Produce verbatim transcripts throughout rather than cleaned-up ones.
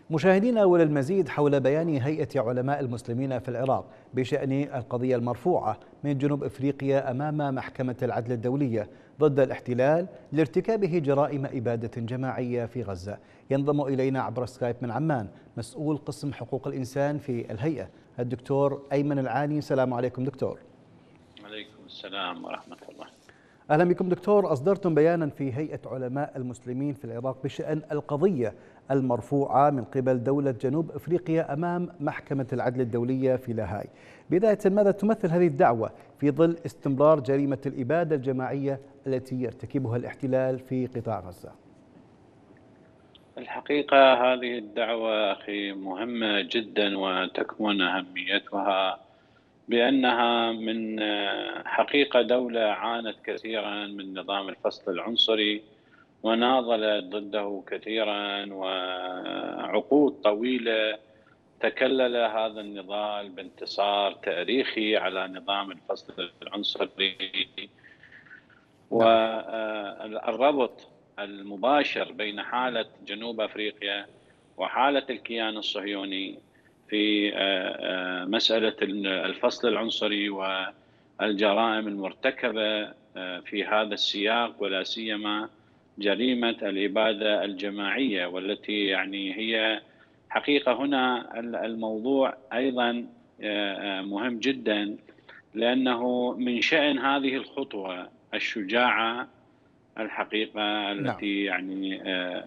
مشاهدينا، وللمزيد حول بيان هيئة علماء المسلمين في العراق بشأن القضية المرفوعة من جنوب إفريقيا أمام محكمة العدل الدولية ضد الاحتلال لارتكابه جرائم إبادة جماعية في غزة، ينضم إلينا عبر سكايب من عمان مسؤول قسم حقوق الإنسان في الهيئة الدكتور أيمن العاني. السلام عليكم دكتور. عليكم السلام ورحمة الله. أهلا بكم دكتور. أصدرتم بيانا في هيئة علماء المسلمين في العراق بشأن القضية المرفوعة من قبل دولة جنوب إفريقيا أمام محكمة العدل الدولية في لاهاي. بداية، ماذا تمثل هذه الدعوة في ظل استمرار جريمة الإبادة الجماعية التي يرتكبها الاحتلال في قطاع غزة؟ الحقيقة هذه الدعوة أخي مهمة جدا، وتكمن أهميتها بأنها من حقيقة دولة عانت كثيرا من نظام الفصل العنصري وناضلت ضده كثيرا، وعقود طويلة تكلل هذا النضال بانتصار تاريخي على نظام الفصل العنصري. والربط المباشر بين حالة جنوب أفريقيا وحالة الكيان الصهيوني في مسألة الفصل العنصري والجرائم المرتكبة في هذا السياق، ولا سيما جريمة الإبادة الجماعية، والتي يعني هي حقيقة هنا الموضوع أيضا مهم جدا، لأنه من شأن هذه الخطوة الشجاعة الحقيقة التي يعني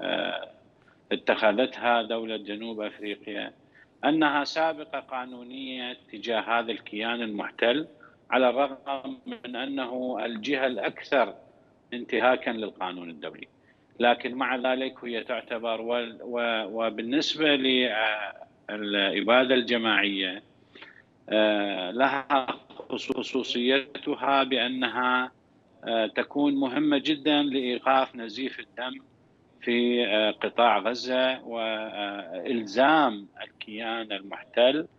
اتخذتها دولة جنوب أفريقيا، أنها سابقة قانونية تجاه هذا الكيان المحتل، على الرغم من أنه الجهة الأكثر انتهاكا للقانون الدولي، لكن مع ذلك هي تعتبر. وبالنسبة للإبادة الجماعية لها خصوصيتها بأنها تكون مهمة جدا لإيقاف نزيف الدم في قطاع غزة، وإلزام الكيان المحتل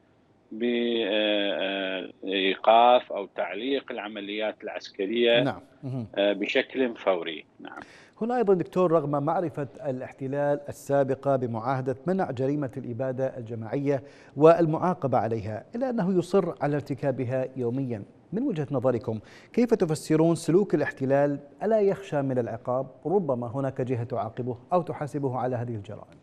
بإيقاف أو تعليق العمليات العسكرية نعم. بشكل فوري. نعم. هنا أيضا دكتور، رغم معرفة الاحتلال السابقة بمعاهدة منع جريمة الإبادة الجماعية والمعاقبة عليها، إلا أنه يصر على ارتكابها يوميا، من وجهة نظركم كيف تفسرون سلوك الاحتلال؟ ألا يخشى من العقاب؟ ربما هناك جهة تعاقبه أو تحاسبه على هذه الجرائم.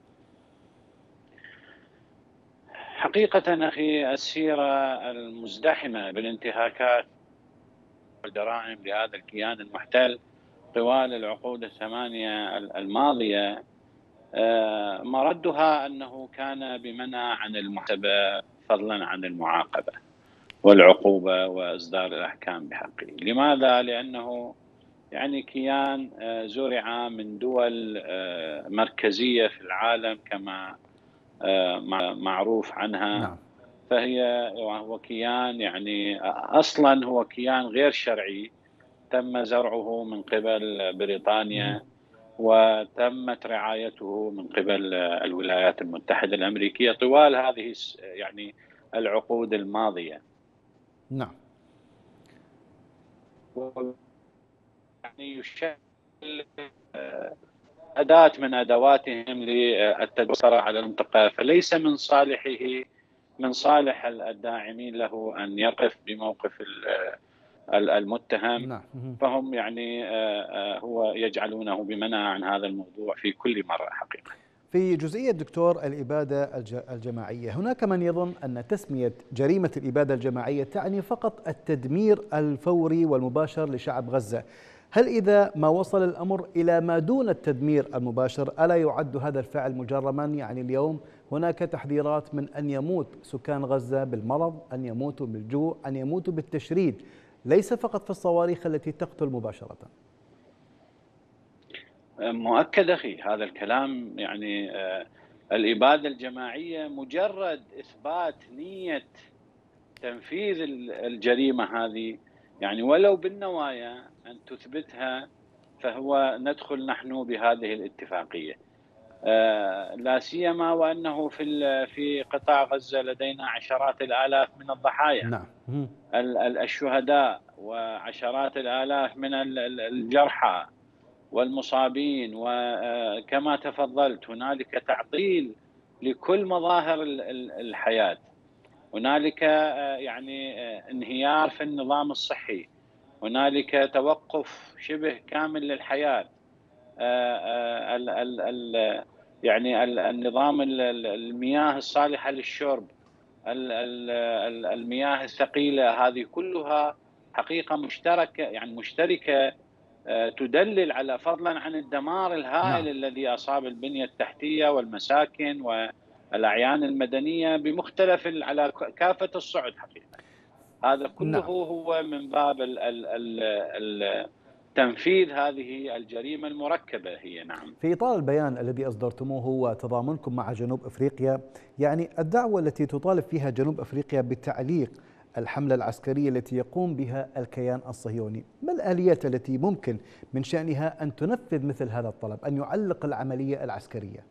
حقيقة أخي، السيرة المزدحمة بالانتهاكات والجرائم لهذا الكيان المحتل طوال العقود الثمانية الماضية مردها أنه كان بمنع عن المحاسبة فضلا عن المعاقبة والعقوبة وإصدار الأحكام بحقه. لماذا؟ لأنه يعني كيان زرع من دول مركزية في العالم كما معروف عنها. نعم. فهي هو كيان يعني أصلا هو كيان غير شرعي، تم زرعه من قبل بريطانيا وتمت رعايته من قبل الولايات المتحدة الأمريكية طوال هذه يعني العقود الماضية. نعم. يعني يشكل أداة من أدواتهم للتجسر على المنطقة، فليس من صالحه من صالح الداعمين له أن يقف بموقف المتهم. نعم. فهم يعني هو يجعلونه بمنع عن هذا الموضوع في كل مرة حقيقة. في جزئية دكتور الإبادة الجماعية، هناك من يظن أن تسمية جريمة الإبادة الجماعية تعني فقط التدمير الفوري والمباشر لشعب غزة. هل إذا ما وصل الأمر إلى ما دون التدمير المباشر ألا يعد هذا الفعل مجرما؟ يعني اليوم هناك تحذيرات من أن يموت سكان غزة بالمرض، أن يموتوا بالجوع، أن يموتوا بالتشريد، ليس فقط في الصواريخ التي تقتل مباشرة. مؤكد أخي هذا الكلام. يعني الإبادة الجماعية مجرد إثبات نية تنفيذ الجريمة هذه، يعني ولو بالنوايا أن تثبتها، فهو ندخل نحن بهذه الاتفاقية، لا سيما وأنه في في قطاع غزة لدينا عشرات الآلاف من الضحايا. نعم. الشهداء وعشرات الآلاف من الجرحى والمصابين، وكما تفضلت هنالك تعطيل لكل مظاهر الحياة. هنالك يعني انهيار في النظام الصحي، هنالك توقف شبه كامل للحياة، ال ال ال يعني النظام المياه الصالحة للشرب، المياه الثقيلة، هذه كلها حقيقة مشتركة، يعني مشتركة تدلل على، فضلا عن الدمار الهائل نعم. الذي أصاب البنية التحتية والمساكن والأعيان المدنية بمختلف على كافة الصعد حقيقة. هذا كله نعم. هو من باب ال ال ال تنفيذ هذه الجريمة المركبة هي. نعم. في إطار البيان الذي أصدرتموه وتضامنكم مع جنوب أفريقيا، يعني الدعوة التي تطالب فيها جنوب أفريقيا بتعليق الحملة العسكرية التي يقوم بها الكيان الصهيوني، ما الآليات التي ممكن من شأنها أن تنفذ مثل هذا الطلب، أن يعلق العملية العسكرية؟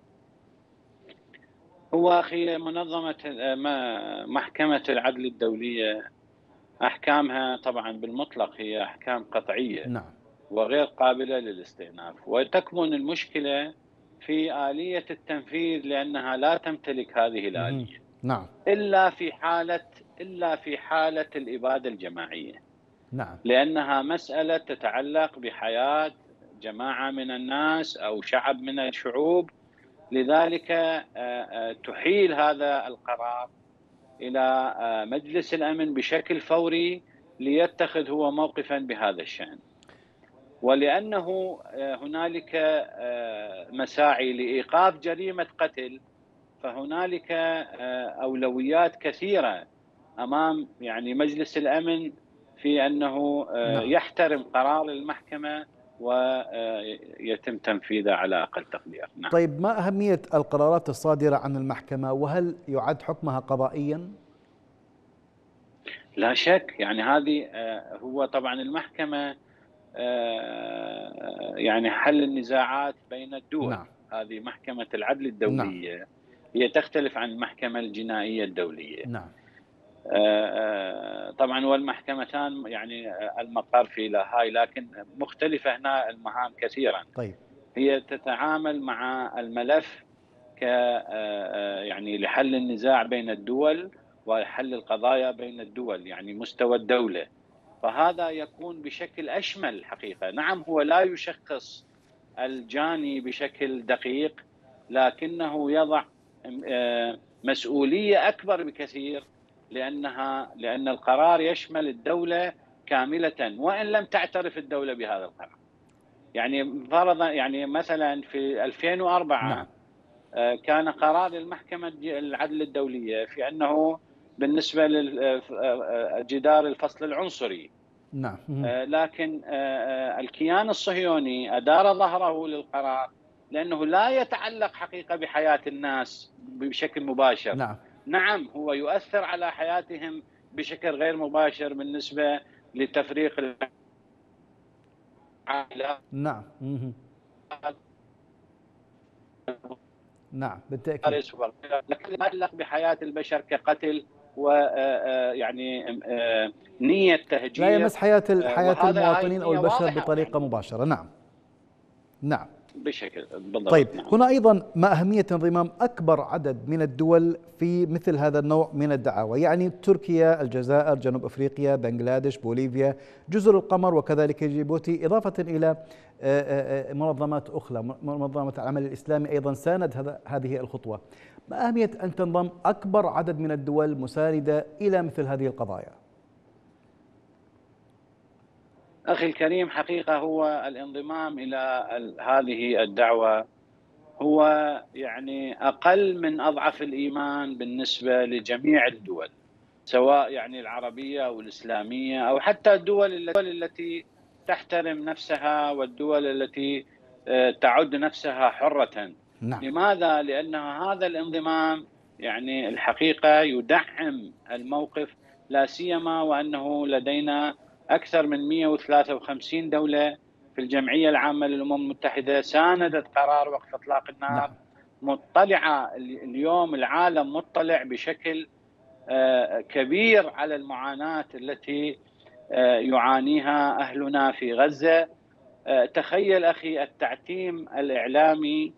هو أخي منظمة محكمة العدل الدولية أحكامها طبعا بالمطلق هي أحكام قطعية نعم. وغير قابلة للاستئناف، وتكمن المشكلة في آلية التنفيذ، لأنها لا تمتلك هذه الآلية نعم. إلا في حالة إلا في حالة الإبادة الجماعية، نعم. لأنها مسألة تتعلق بحياة جماعة من الناس أو شعب من الشعوب. لذلك تحيل هذا القرار إلى مجلس الأمن بشكل فوري ليتخذ هو موقفا بهذا الشأن. ولأنه هنالك مساعي لإيقاف جريمة قتل، فهنالك أولويات كثيرة أمام يعني مجلس الأمن في أنه نعم. يحترم قرار المحكمة ويتم تنفيذه على أقل تقدير. نعم. طيب، ما أهمية القرارات الصادرة عن المحكمة، وهل يعد حكمها قضائيا؟ لا شك، يعني هذه هو طبعا المحكمة يعني حل النزاعات بين الدول. نعم. هذه محكمة العدل نعم. الدولية، هي تختلف عن المحكمة الجنائية الدولية. نعم. طبعا والمحكمتان يعني المقر في لاهاي، لكن مختلفة هنا المهام كثيرا. طيب. هي تتعامل مع الملف ك يعني لحل النزاع بين الدول وحل القضايا بين الدول، يعني مستوى الدولة، فهذا يكون بشكل أشمل حقيقة. نعم، هو لا يشخص الجاني بشكل دقيق، لكنه يضع مسؤولية أكبر بكثير، لأنها لأن القرار يشمل الدولة كاملة وإن لم تعترف الدولة بهذا القرار. يعني فرضا، يعني مثلا في ألفين وأربعة نعم. كان قرار المحكمة العدل الدولية في أنه بالنسبة لجدار الفصل العنصري، نعم. لكن الكيان الصهيوني أدار ظهره للقرار لأنه لا يتعلق حقيقة بحياة الناس بشكل مباشر. نعم. نعم، هو يؤثر على حياتهم بشكل غير مباشر بالنسبة لتفريق العائلات. نعم. نعم بالتأكيد. لكن لا يتعلق بحياة البشر كقتل ويعني نية تهجير، لا يمس حياة حياة وهذا هاي المواطنين أو النية البشر واضحة بطريقة يعني مباشرة. نعم. نعم. بشكل بالضبط. طيب، نعم. هنا أيضا ما أهمية انضمام أكبر عدد من الدول في مثل هذا النوع من الدعاوى، يعني تركيا، الجزائر، جنوب أفريقيا، بنغلاديش، بوليفيا، جزر القمر، وكذلك جيبوتي، إضافة إلى منظمات أخرى. منظمة العمل الإسلامي أيضا ساند هذه الخطوة. ما أهمية أن تنضم أكبر عدد من الدول مساندة إلى مثل هذه القضايا؟ أخي الكريم، حقيقة هو الانضمام إلى هذه الدعوة هو يعني أقل من أضعف الإيمان بالنسبة لجميع الدول، سواء يعني العربية أو الإسلامية أو حتى الدول التي تحترم نفسها والدول التي تعد نفسها حرة. نعم. لماذا؟ لأن هذا الانضمام يعني الحقيقة يدعم الموقف، لا سيما وأنه لدينا أكثر من مئة وثلاثة وخمسين دولة في الجمعية العامة للأمم المتحدة ساندت قرار وقف إطلاق النار. نعم. مطلعة اليوم، العالم مطلع بشكل كبير على المعاناة التي يعانيها أهلنا في غزة. تخيل أخي التعتيم الإعلامي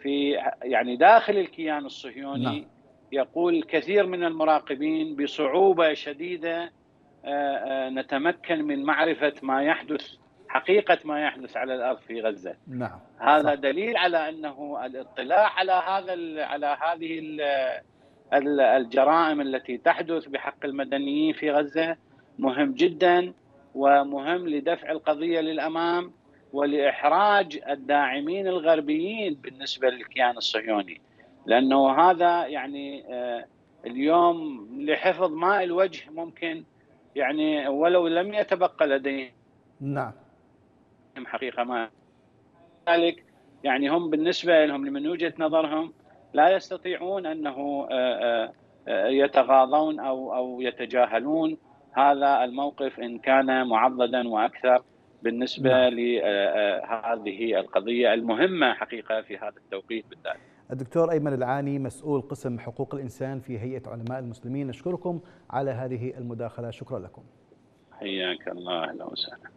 في يعني داخل الكيان الصهيوني. نعم. يقول كثير من المراقبين بصعوبة شديدة نتمكن من معرفة ما يحدث، حقيقة ما يحدث على الأرض في غزة. نعم. هذا صح. دليل على أنه الاطلاع على هذا على هذه الجرائم التي تحدث بحق المدنيين في غزة مهم جدا، ومهم لدفع القضية للأمام ولإحراج الداعمين الغربيين بالنسبة للكيان الصهيوني، لأنه هذا يعني اليوم لحفظ ماء الوجه ممكن يعني ولو لم يتبقى لديهم نعم حقيقة ما ذلك، يعني هم بالنسبة لهم من وجهة نظرهم لا يستطيعون أنه يتغاضون أو أو يتجاهلون هذا الموقف إن كان معضدا وأكثر بالنسبة نعم. لهذه القضية المهمة حقيقة في هذا التوقيت بالذات. الدكتور أيمن العاني، مسؤول قسم حقوق الإنسان في هيئة علماء المسلمين، نشكركم على هذه المداخلة. شكرا لكم. حياك الله، أهلا وسهلا.